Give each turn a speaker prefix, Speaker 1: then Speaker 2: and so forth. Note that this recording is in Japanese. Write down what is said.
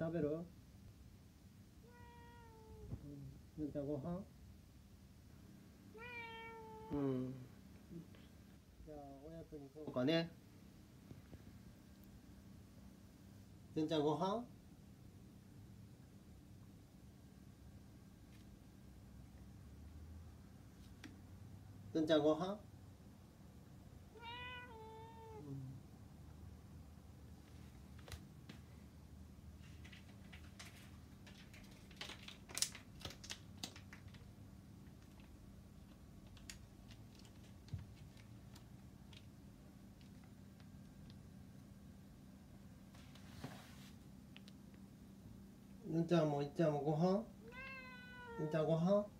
Speaker 1: 食べる？ずんちゃんご飯？うん。じゃあおやつに行こうかね。ずんちゃんご飯？ずんちゃんご飯？ずんちゃんもいっちゃんもご飯？ずんちゃんご飯？